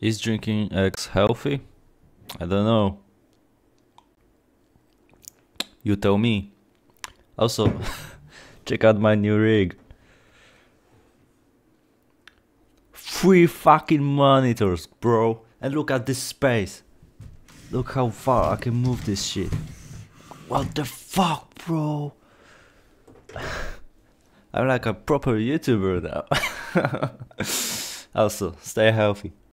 Is drinking X healthy? I don't know. You tell me. Also, check out my new rig. 3 fucking monitors, bro. And look at this space. Look how far I can move this shit. What the fuck, bro? I'm like a proper YouTuber now. Also, stay healthy.